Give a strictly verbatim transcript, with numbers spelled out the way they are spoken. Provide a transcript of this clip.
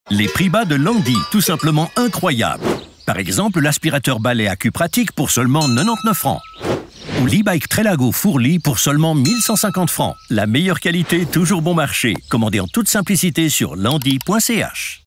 Les prix bas de Landy, tout simplement incroyables. Par exemple, l'aspirateur balai AccuPratique pour seulement quatre-vingt-dix-neuf francs. Ou l'e-bike Trelago Fourli pour seulement mille cent cinquante francs. La meilleure qualité, toujours bon marché. Commandez en toute simplicité sur landy point c h.